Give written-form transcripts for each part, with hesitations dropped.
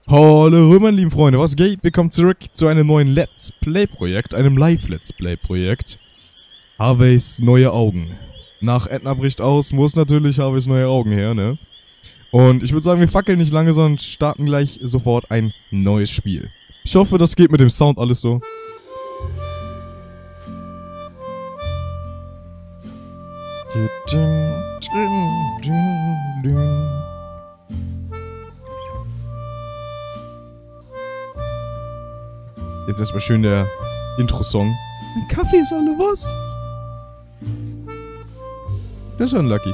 Hallo meine lieben Freunde, was geht? Willkommen zurück zu einem neuen Let's Play-Projekt, einem Live-Let's Play-Projekt. Harveys neue Augen. Nach Edna bricht aus, muss natürlich Harveys neue Augen her, ne? Und ich würde sagen, wir fackeln nicht lange, sondern starten gleich sofort ein neues Spiel. Ich hoffe, das geht mit dem Sound alles so. Jetzt erstmal schön der Intro-Song. Ein Kaffee ist alle was? Das ist ja unlucky.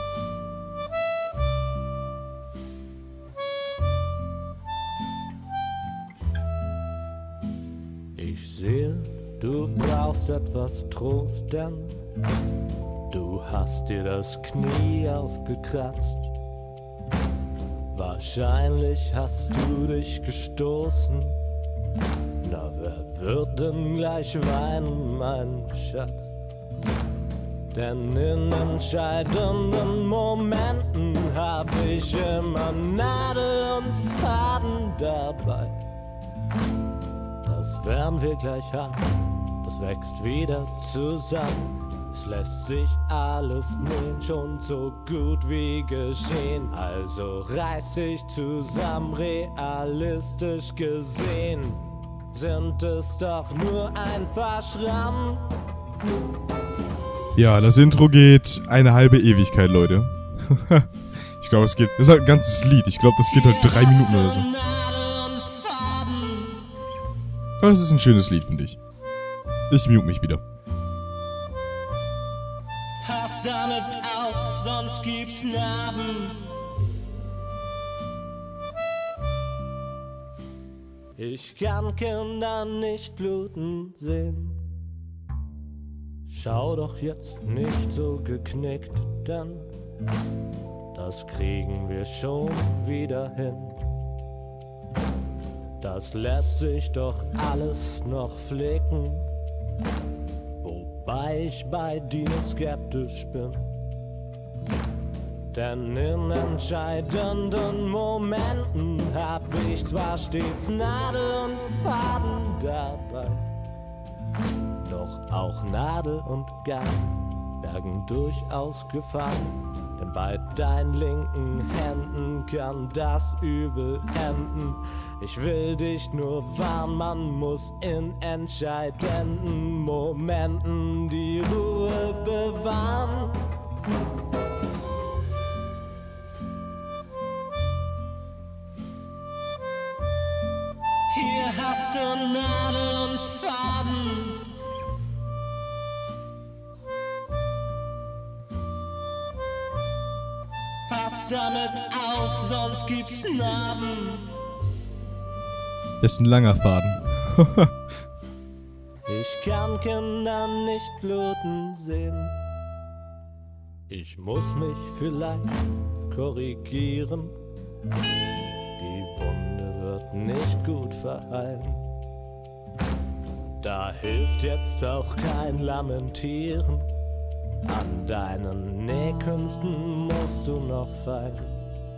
Ich sehe, du brauchst etwas Trost, denn du hast dir das Knie aufgekratzt. Wahrscheinlich hast du dich gestoßen. Na, wer wird denn gleich weinen, mein Schatz? Denn in entscheidenden Momenten hab ich immer Nadel und Faden dabei. Das werden wir gleich haben, das wächst wieder zusammen. Es lässt sich alles nähen, schon so gut wie geschehen. Also reiß dich zusammen, realistisch gesehen sind es doch nur ein paar Schrammen. Ja, das Intro geht eine halbe Ewigkeit, Leute. Ich glaube, es geht... Das ist halt ein ganzes Lied. Ich glaube, das geht halt 3 Minuten oder so. Aber es ist ein schönes Lied, finde ich. Ich mute mich wieder. Pass damit auf, sonst gibt's Narben. Ich kann Kinder nicht bluten sehen. Schau doch jetzt nicht so geknickt, denn das kriegen wir schon wieder hin. Das lässt sich doch alles noch flicken, wobei ich bei dir skeptisch bin. Denn in entscheidenden Momenten hab ich zwar stets Nadel und Faden dabei, doch auch Nadel und Garn bergen durchaus Gefahren. Denn bei deinen linken Händen kann das übel enden. Ich will dich nur warnen, man muss in entscheidenden Momenten die Ruhe bewahren. Hier hast du Nadel und Faden. Pass damit auf, sonst gibt's Narben. Das ist ein langer Faden. Ich kann Kinder nicht bluten sehen. Ich muss mich vielleicht korrigieren. Die Wunde wird nicht gut verheilen. Da hilft jetzt auch kein Lamentieren. An deinen Nähkünsten musst du noch feilen.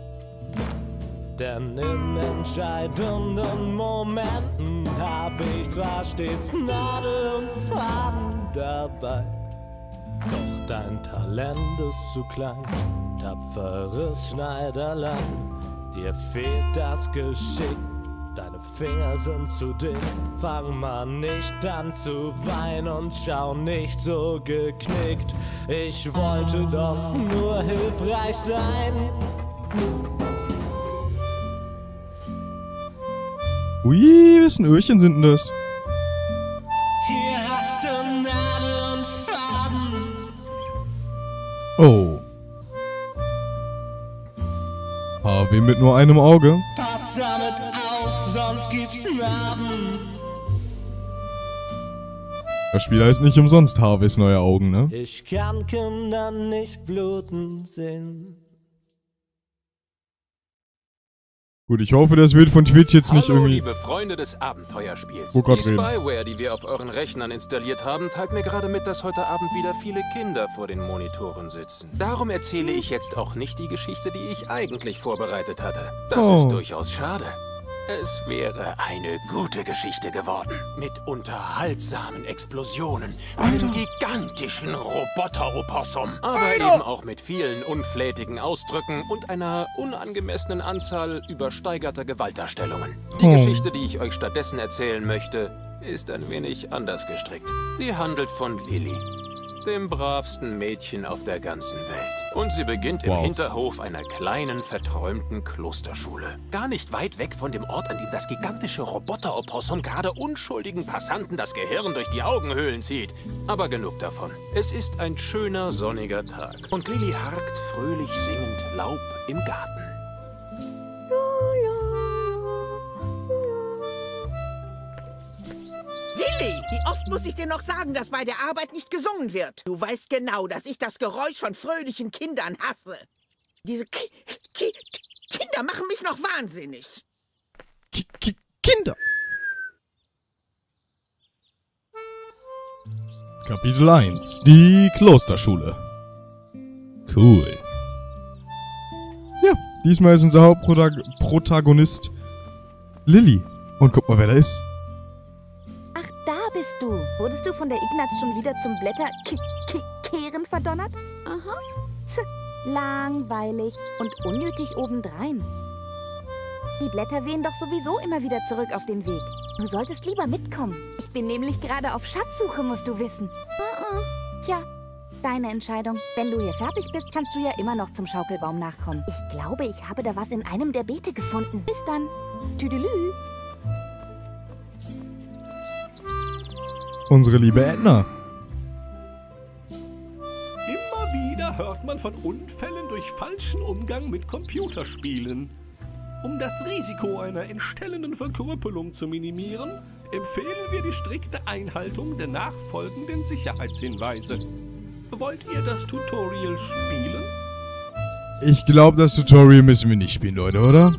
Denn in entscheidenden Momenten hab ich zwar stets Nadel und Faden dabei, doch dein Talent ist zu klein, tapferes Schneiderlein. Dir fehlt das Geschick, deine Finger sind zu dick. Fang mal nicht an zu weinen und schau nicht so geknickt. Ich wollte doch nur hilfreich sein. Ui, wessen Öhrchen sind denn das? Hier hast du Nadel und Faden. Oh. Harvey mit nur einem Auge. Pass damit auf, sonst gibt's Narben. Das Spiel heißt nicht umsonst Harveys neue Augen, ne? Ich kann Kinder nicht bluten sehen. Gut, ich hoffe, das wird von Twitch jetzt nicht Hallo, irgendwie... liebe Freunde des Abenteuerspiels. Oh Gott, Die Spyware, die wir auf euren Rechnern installiert haben, teilt mir gerade mit, dass heute Abend wieder viele Kinder vor den Monitoren sitzen. Darum erzähle ich jetzt auch nicht die Geschichte, die ich eigentlich vorbereitet hatte. Das ist durchaus schade. Es wäre eine gute Geschichte geworden. Mit unterhaltsamen Explosionen, einem gigantischen Roboter-Opossum, aber eben auch mit vielen unflätigen Ausdrücken und einer unangemessenen Anzahl übersteigerter Gewaltdarstellungen. Die Geschichte, die ich euch stattdessen erzählen möchte, ist ein wenig anders gestrickt. Sie handelt von Lilly, dem bravsten Mädchen auf der ganzen Welt. Und sie beginnt im Hinterhof einer kleinen, verträumten Klosterschule. Gar nicht weit weg von dem Ort, an dem das gigantische Roboter-Opossum gerade unschuldigen Passanten das Gehirn durch die Augenhöhlen zieht. Aber genug davon. Es ist ein schöner, sonniger Tag. Und Lilly harkt fröhlich singend Laub im Garten. Lilly, wie oft muss ich dir noch sagen, dass bei der Arbeit nicht gesungen wird? Du weißt genau, dass ich das Geräusch von fröhlichen Kindern hasse. Diese Kinder machen mich noch wahnsinnig. Kinder! Kapitel 1. Die Klosterschule. Cool. Ja, diesmal ist unser Hauptprotagonist Lilly. Und guck mal, wer da ist. Ach, da bist du. Wurdest du von der Ignaz schon wieder zum Blätterkehren verdonnert? Aha. Langweilig und unnötig obendrein. Die Blätter wehen doch sowieso immer wieder zurück auf den Weg. Du solltest lieber mitkommen. Ich bin nämlich gerade auf Schatzsuche, musst du wissen. Tja, deine Entscheidung. Wenn du hier fertig bist, kannst du ja immer noch zum Schaukelbaum nachkommen. Ich glaube, ich habe da was in einem der Beete gefunden. Bis dann. Tüdelü. Unsere liebe Edna. Immer wieder hört man von Unfällen durch falschen Umgang mit Computerspielen. Um das Risiko einer entstellenden Verkrüppelung zu minimieren, empfehlen wir die strikte Einhaltung der nachfolgenden Sicherheitshinweise. Wollt ihr das Tutorial spielen? Ich glaube, das Tutorial müssen wir nicht spielen, Leute, oder?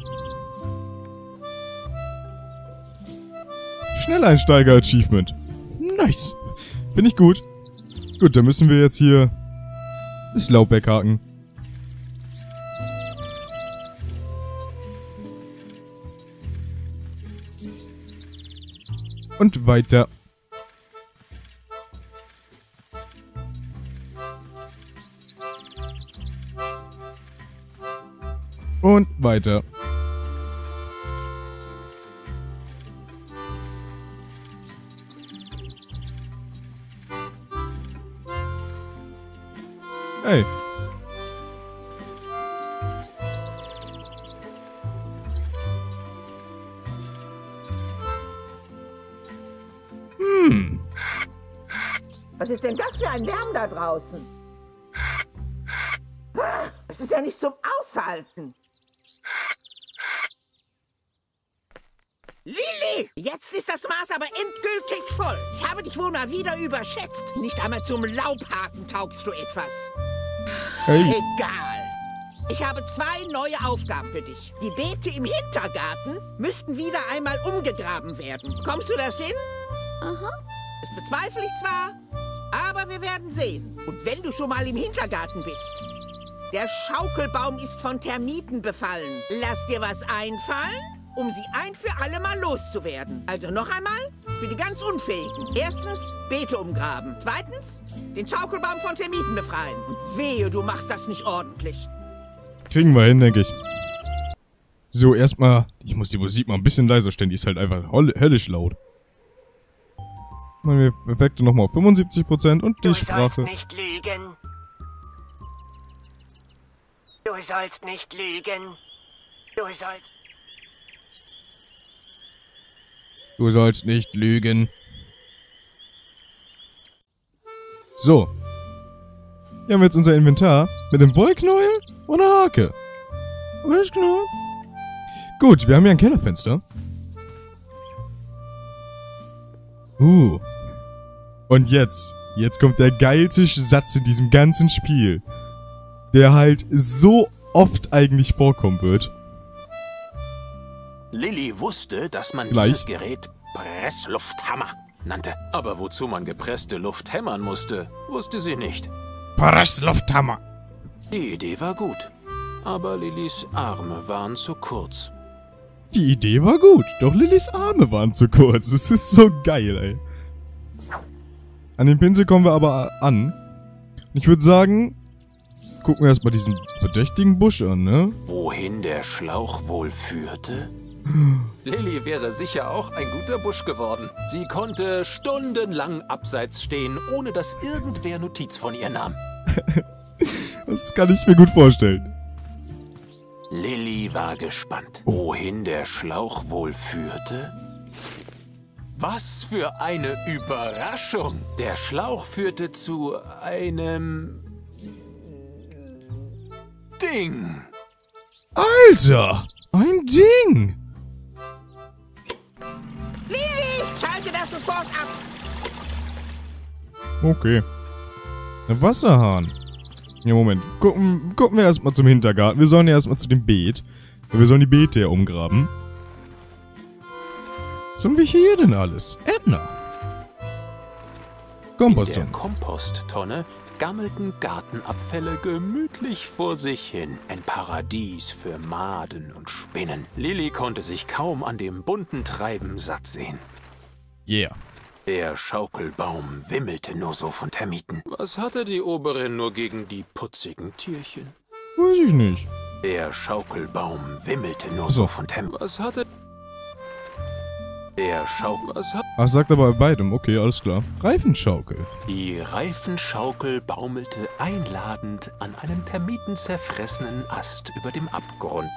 Schnelleinsteiger-Achievement. Nice. Finde ich gut. Gut, dann müssen wir jetzt hier das Laub weghaken. Und weiter. Und weiter. Hey. Was ist denn das für ein Lärm da draußen? Das ist ja nicht zum Aushalten. Lilly! Jetzt ist das Maß aber endgültig voll. Ich habe dich wohl mal wieder überschätzt. Nicht einmal zum Laubhaken taugst du etwas. Hey. Egal. Ich habe 2 neue Aufgaben für dich. Die Beete im Hintergarten müssten wieder einmal umgegraben werden. Kommst du das hin? Aha. Das bezweifle ich zwar, aber wir werden sehen. Und wenn du schon mal im Hintergarten bist. Der Schaukelbaum ist von Termiten befallen. Lass dir was einfallen, um sie ein für alle Mal loszuwerden. Also noch einmal, für die ganz Unfähigen. Erstens, Beete umgraben. Zweitens, den Schaukelbaum von Termiten befreien. Und wehe, du machst das nicht ordentlich. Kriegen wir hin, denke ich. So, erstmal, ich muss die Musik mal ein bisschen leiser stellen, die ist halt einfach höllisch laut. Machen wir Effekte nochmal auf 75% und die Sprache. Du sollst nicht lügen. Du sollst nicht lügen. Du sollst nicht lügen. So. Hier haben wir jetzt unser Inventar mit dem Wollknäuel und einer Hake. Alles klar. Gut, wir haben hier ein Kellerfenster. Und jetzt kommt der geilste Satz in diesem ganzen Spiel, der halt so oft eigentlich vorkommen wird. Lilly wusste, dass man dieses Gerät Presslufthammer nannte. Aber wozu man gepresste Luft hämmern musste, wusste sie nicht. Presslufthammer. Die Idee war gut, aber Lillys Arme waren zu kurz. Die Idee war gut, doch Lillys Arme waren zu kurz. Das ist so geil, ey. An den Pinsel kommen wir aber an. Ich würde sagen, gucken wir erstmal diesen verdächtigen Busch an, ne? Wohin der Schlauch wohl führte? Lilly wäre sicher auch ein guter Busch geworden. Sie konnte stundenlang abseits stehen, ohne dass irgendwer Notiz von ihr nahm. Das kann ich mir gut vorstellen. Lilly war gespannt, wohin der Schlauch wohl führte. Was für eine Überraschung! Der Schlauch führte zu einem Ding. Alter, ein Ding. Lilly, schalte das sofort ab. Okay. Ein Wasserhahn. Ja, Moment. Gucken wir erstmal zum Hintergarten. Wir sollen ja erstmal zu dem Beet. Wir sollen die Beete ja umgraben. Was haben wir hier denn alles? Edna. In der Komposttonne gammelten Gartenabfälle gemütlich vor sich hin. Ein Paradies für Maden und Spinnen. Lilly konnte sich kaum an dem bunten Treiben satt sehen. Yeah. Der Schaukelbaum wimmelte nur so von Termiten. Was hatte die Oberin nur gegen die putzigen Tierchen? Weiß ich nicht. Der Schaukelbaum wimmelte nur so von Termiten. Was hatte... Ach, sagt aber bei beidem. Okay, alles klar. Reifenschaukel. Die Reifenschaukel baumelte einladend an einem termitenzerfressenen Ast über dem Abgrund.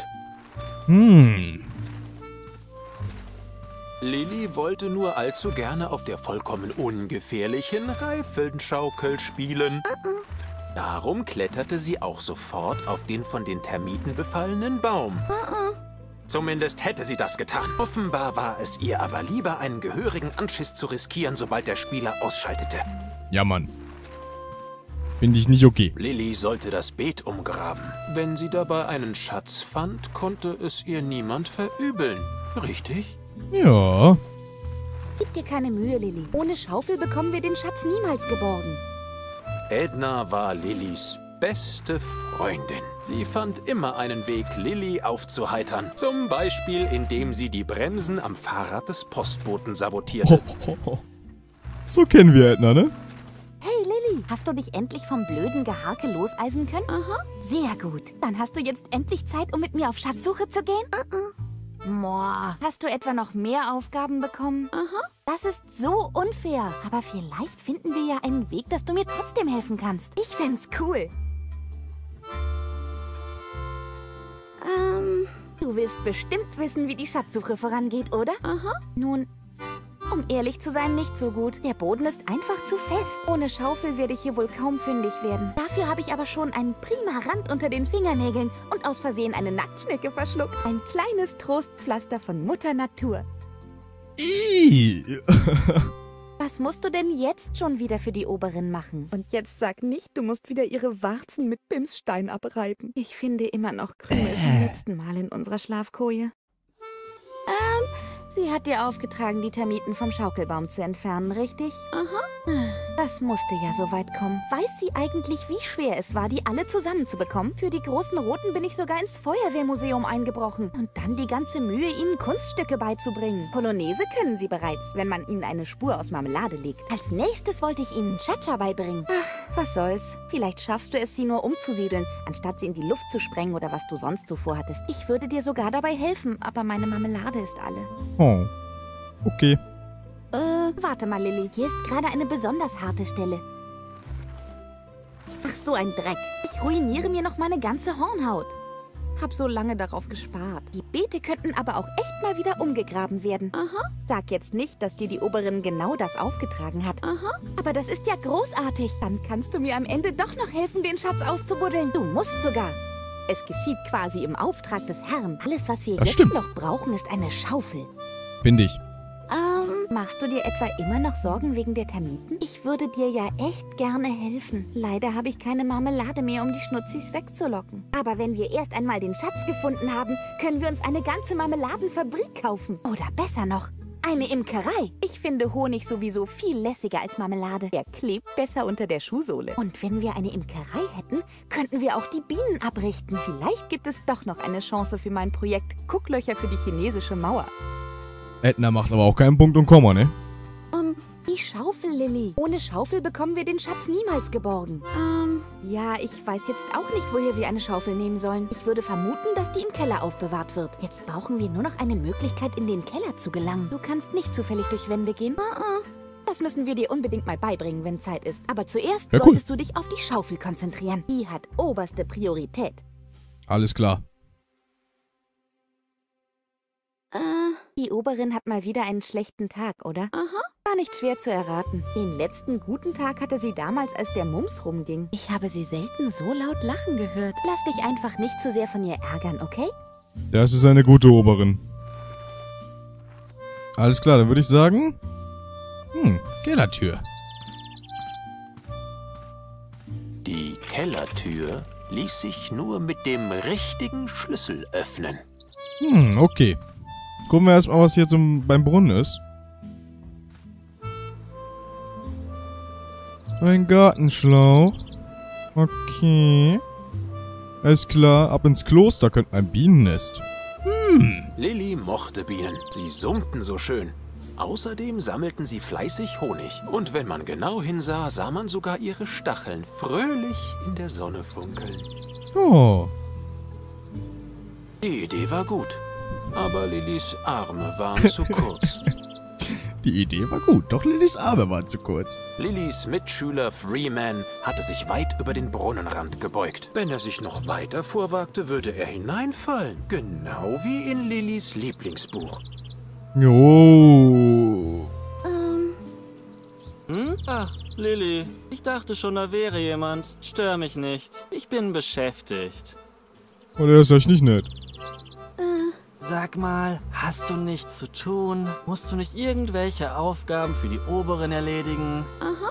Lilly wollte nur allzu gerne auf der vollkommen ungefährlichen Reifenschaukel spielen. Darum kletterte sie auch sofort auf den von den Termiten befallenen Baum. Zumindest hätte sie das getan. Offenbar war es ihr aber lieber, einen gehörigen Anschiss zu riskieren, sobald der Spieler ausschaltete. Ja, Mann. Finde ich nicht okay. Lilly sollte das Beet umgraben. Wenn sie dabei einen Schatz fand, konnte es ihr niemand verübeln. Richtig? Ja. Gib dir keine Mühe, Lilly. Ohne Schaufel bekommen wir den Schatz niemals geborgen. Edna war Lillys beste Freundin. Sie fand immer einen Weg, Lilly aufzuheitern. Zum Beispiel, indem sie die Bremsen am Fahrrad des Postboten sabotierte. So kennen wir Edna, ne? Hey, Lilly, hast du dich endlich vom blöden Geharke loseisen können? Aha. Sehr gut. Dann hast du jetzt endlich Zeit, um mit mir auf Schatzsuche zu gehen? Moa. Hast du etwa noch mehr Aufgaben bekommen? Aha. Das ist so unfair. Aber vielleicht finden wir ja einen Weg, dass du mir trotzdem helfen kannst. Ich find's cool. Du willst bestimmt wissen, wie die Schatzsuche vorangeht, oder? Aha. Nun, um ehrlich zu sein, nicht so gut. Der Boden ist einfach zu fest. Ohne Schaufel werde ich hier wohl kaum fündig werden. Dafür habe ich aber schon einen prima Rand unter den Fingernägeln und aus Versehen eine Nacktschnecke verschluckt. Ein kleines Trostpflaster von Mutter Natur. Was musst du denn jetzt schon wieder für die Oberin machen? Und jetzt sag nicht, du musst wieder ihre Warzen mit Bimsstein abreiben. Ich finde immer noch Krümel vom letzten Mal in unserer Schlafkoje. Sie hat dir aufgetragen, die Termiten vom Schaukelbaum zu entfernen, richtig? Aha. Das musste ja so weit kommen. Weiß sie eigentlich, wie schwer es war, die alle zusammenzubekommen? Für die großen Roten bin ich sogar ins Feuerwehrmuseum eingebrochen. Und dann die ganze Mühe, ihnen Kunststücke beizubringen. Polonaise können sie bereits, wenn man ihnen eine Spur aus Marmelade legt. Als nächstes wollte ich ihnen Cha-Cha beibringen. Ach, was soll's. Vielleicht schaffst du es, sie nur umzusiedeln, anstatt sie in die Luft zu sprengen oder was du sonst so vorhattest. Ich würde dir sogar dabei helfen, aber meine Marmelade ist alle. Oh. Okay. Warte mal, Lilly. Hier ist gerade eine besonders harte Stelle. Ach, so ein Dreck. Ich ruiniere mir noch meine ganze Hornhaut. Hab so lange darauf gespart. Die Beete könnten aber auch echt mal wieder umgegraben werden. Aha. Sag jetzt nicht, dass dir die Oberin genau das aufgetragen hat. Aha. Aber das ist ja großartig. Dann kannst du mir am Ende doch noch helfen, den Schatz auszubuddeln. Du musst sogar. Es geschieht quasi im Auftrag des Herrn. Alles, was wir jetzt noch brauchen, ist eine Schaufel. Finde ich. Machst du dir etwa immer noch Sorgen wegen der Termiten? Ich würde dir ja echt gerne helfen. Leider habe ich keine Marmelade mehr, um die Schnutzis wegzulocken. Aber wenn wir erst einmal den Schatz gefunden haben, können wir uns eine ganze Marmeladenfabrik kaufen. Oder besser noch, Eine Imkerei. Ich finde Honig sowieso viel lässiger als Marmelade. Er klebt besser unter der Schuhsohle. Und wenn wir eine Imkerei hätten, könnten wir auch die Bienen abrichten. Vielleicht gibt es doch noch eine Chance für mein Projekt Gucklöcher für die chinesische Mauer. Edna macht aber auch keinen Punkt und Komma, ne? Die Schaufel, Lilly. Ohne Schaufel bekommen wir den Schatz niemals geborgen. Ja, ich weiß jetzt auch nicht, woher wir eine Schaufel nehmen sollen. Ich würde vermuten, dass die im Keller aufbewahrt wird. Jetzt brauchen wir nur noch eine Möglichkeit, in den Keller zu gelangen. Du kannst nicht zufällig durch Wände gehen. Das müssen wir dir unbedingt mal beibringen, wenn Zeit ist. Aber zuerst solltest du dich auf die Schaufel konzentrieren. Die hat oberste Priorität. Alles klar. Die Oberin hat mal wieder einen schlechten Tag, oder? War nicht schwer zu erraten. Den letzten guten Tag hatte sie damals, als der Mums rumging. Ich habe sie selten so laut lachen gehört. Lass dich einfach nicht zu sehr von ihr ärgern, okay? Das ist eine gute Oberin. Alles klar, dann würde ich sagen... Kellertür. Die Kellertür ließ sich nur mit dem richtigen Schlüssel öffnen. Okay. Gucken wir erstmal, was hier beim Brunnen ist. Ein Gartenschlauch. Okay. Alles klar, ab ins Kloster könnte ein Bienennest. Lilly mochte Bienen. Sie summten so schön. Außerdem sammelten sie fleißig Honig. Und wenn man genau hinsah, sah man sogar ihre Stacheln fröhlich in der Sonne funkeln. Oh. Die Idee war gut. Aber Lillys Arme waren zu kurz. Die Idee war gut, doch Lillys Arme waren zu kurz. Lillys Mitschüler Freeman hatte sich weit über den Brunnenrand gebeugt. Wenn er sich noch weiter vorwagte, würde er hineinfallen. Genau wie in Lillys Lieblingsbuch. Jo. Ach, Lilly, ich dachte schon, da wäre jemand. Stör mich nicht. Ich bin beschäftigt. Oder ist euch nicht nett? Sag mal, hast du nichts zu tun? Musst du nicht irgendwelche Aufgaben für die Oberin erledigen?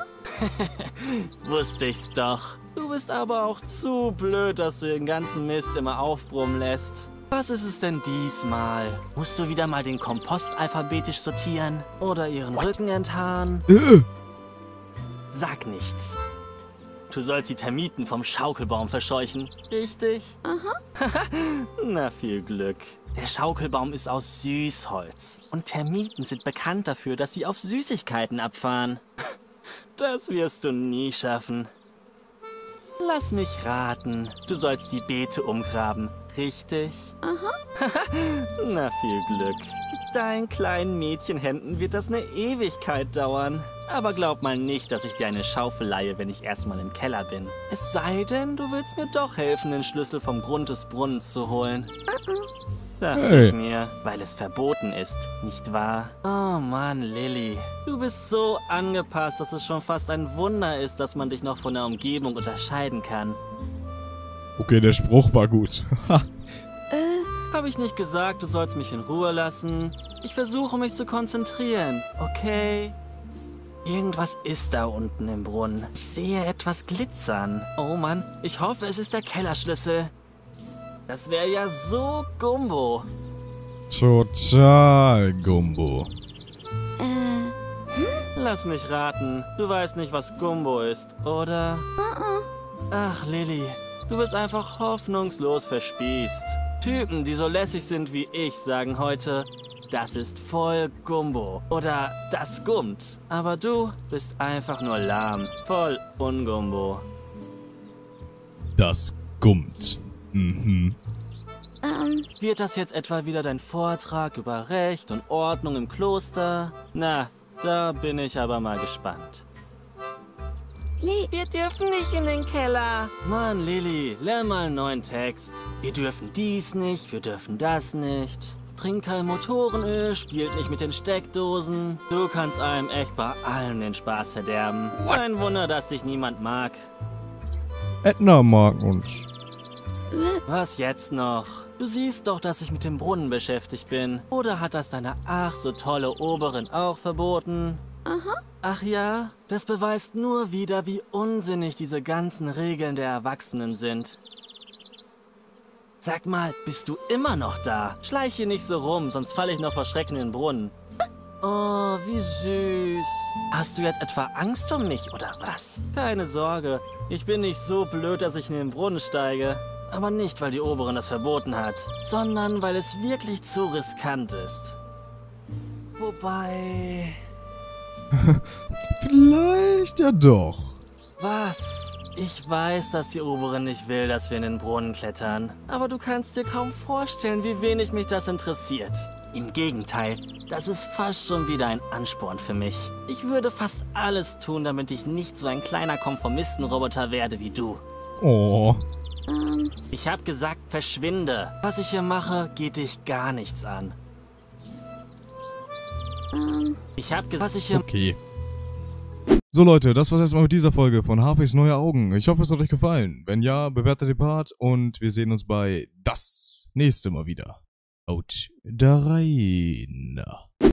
Wusste ich's doch. Du bist aber auch zu blöd, dass du den ganzen Mist immer aufbrummen lässt. Was ist es denn diesmal? Musst du wieder mal den Kompost alphabetisch sortieren? Oder ihren Rücken enthaaren? Sag nichts. Du sollst die Termiten vom Schaukelbaum verscheuchen, richtig? Na, viel Glück. Der Schaukelbaum ist aus Süßholz. Und Termiten sind bekannt dafür, dass sie auf Süßigkeiten abfahren. Das wirst du nie schaffen. Lass mich raten. Du sollst die Beete umgraben, richtig? Na, viel Glück. Mit deinen kleinen Mädchenhänden wird das eine Ewigkeit dauern. Aber glaub mal nicht, dass ich dir eine Schaufel leihe, wenn ich erstmal im Keller bin. Es sei denn, du willst mir doch helfen, den Schlüssel vom Grund des Brunnens zu holen. Dachte ich mir, weil es verboten ist, nicht wahr? Oh Mann, Lilly. Du bist so angepasst, dass es schon fast ein Wunder ist, dass man dich noch von der Umgebung unterscheiden kann. Okay, der Spruch war gut. Habe ich nicht gesagt, du sollst mich in Ruhe lassen? Ich versuche mich zu konzentrieren, okay? Irgendwas ist da unten im Brunnen. Ich sehe etwas glitzern. Oh Mann, ich hoffe, es ist der Kellerschlüssel. Das wäre ja so Gumbo. Total Gumbo. Lass mich raten. Du weißt nicht, was Gumbo ist, oder? Ach, Lilly, du bist einfach hoffnungslos verspießt. Typen, die so lässig sind wie ich, sagen heute, das ist voll Gumbo. Oder das gummt. Aber du bist einfach nur lahm. Voll Ungumbo. Das gummt. Wird das jetzt etwa wieder dein Vortrag über Recht und Ordnung im Kloster? Na, da bin ich aber mal gespannt. Wir dürfen nicht in den Keller. Mann, Lilly, lern mal einen neuen Text. Wir dürfen dies nicht, wir dürfen das nicht. Trink kein Motorenöl, spielt nicht mit den Steckdosen. Du kannst einem echt bei allem den Spaß verderben. Kein Wunder, dass dich niemand mag. Edna mag uns. Was jetzt noch? Du siehst doch, dass ich mit dem Brunnen beschäftigt bin. Oder hat das deine ach so tolle Oberin auch verboten? Ach ja, das beweist nur wieder, wie unsinnig diese ganzen Regeln der Erwachsenen sind. Sag mal, bist du immer noch da? Schleich hier nicht so rum, sonst falle ich noch vor Schrecken in den Brunnen. Oh, wie süß. Hast du jetzt etwa Angst um mich, oder was? Keine Sorge, ich bin nicht so blöd, dass ich in den Brunnen steige. Aber nicht, weil die Oberin das verboten hat, sondern weil es wirklich zu riskant ist. Wobei... Vielleicht ja doch. Was? Ich weiß, dass die Oberin nicht will, dass wir in den Brunnen klettern. Aber du kannst dir kaum vorstellen, wie wenig mich das interessiert. Im Gegenteil, das ist fast schon wieder ein Ansporn für mich. Ich würde fast alles tun, damit ich nicht so ein kleiner Konformistenroboter werde wie du. Oh. Ich hab gesagt, verschwinde. Was ich hier mache, geht dich gar nichts an. Ich hab gesagt, was ich hier... Okay. So Leute, das war's erstmal mit dieser Folge von Harveys Neue Augen. Ich hoffe, es hat euch gefallen. Wenn ja, bewertet den Part und wir sehen uns bei das nächste Mal wieder. Haut da rein.